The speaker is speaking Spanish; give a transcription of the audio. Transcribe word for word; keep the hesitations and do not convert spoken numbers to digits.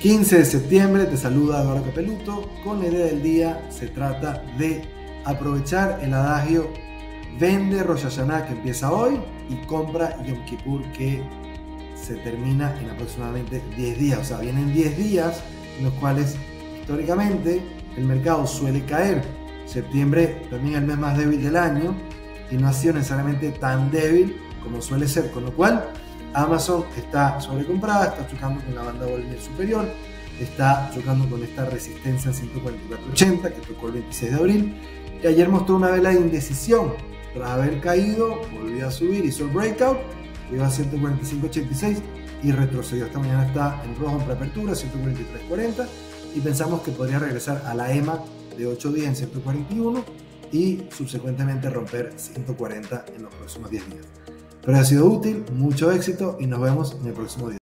quince de septiembre, te saluda Eduardo Capeluto. Con la idea del día se trata de aprovechar el adagio vende Rosh Hashanah, que empieza hoy, y compra Yom Kippur, que se termina en aproximadamente diez días. O sea, vienen diez días en los cuales históricamente el mercado suele caer. Septiembre también es el mes más débil del año y no ha sido necesariamente tan débil como suele ser, con lo cual Amazon está sobrecomprada, está chocando con la banda Bollinger superior, está chocando con esta resistencia en ciento cuarenta y cuatro ochenta que tocó el veintiséis de abril, y ayer mostró una vela de indecisión. Tras haber caído, volvió a subir, hizo el breakout, llegó a ciento cuarenta y cinco ochenta y seis y retrocedió. Esta mañana está en rojo en preapertura, ciento cuarenta y tres cuarenta, y pensamos que podría regresar a la E M A de ocho días en ciento cuarenta y uno y subsecuentemente romper ciento cuarenta en los próximos diez días. Pero ha sido útil, mucho éxito y nos vemos en el próximo día.